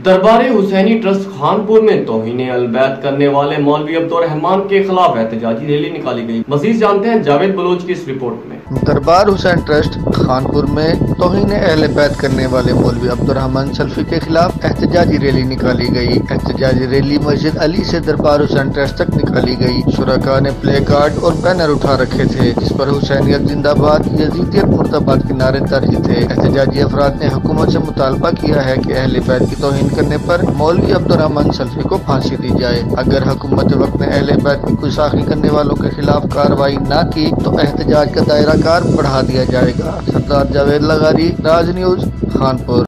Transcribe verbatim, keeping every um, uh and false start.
दरबार हुसैनी ट्रस्ट खानपुर में तौहीन अल-बैत करने वाले मौलवी अब्दुर्रहमान के खिलाफ एहतजाजी रैली निकाली गई। मजीद जानते हैं जावेद बलोच की इस रिपोर्ट में। दरबार हुसैन ट्रस्ट खानपुर में तौहीन अहले बैत करने वाले मौलवी अब्दुर्रहमान सल्फी के खिलाफ एहतजाजी रैली निकाली गई। एहतजाजी रैली मस्जिद अली से दरबार हुसैन ट्रस्ट तक निकाली गई। शुरका ने प्ले कार्ड और बैनर उठा रखे थे जिस पर हुसैनियत जिंदाबाद, यजीदियत मुर्दाबाद के नारे दर्ज थे। एहतजाजी अफराद ने हुकूमत से मुतालबा किया है कि अहले बैत की तौहीन करने पर मौलवी अब्दुर्रहमान सल्फी को फांसी दी जाए। अगर हुकूमत वक्त ने अहले बैत की गुस्ताखी करने वालों के खिलाफ कार्रवाई न की तो एहतजाज का दायरा कार बढ़ा दिया जाएगा। सरदार जावेद लगारी, राज न्यूज, खानपुर।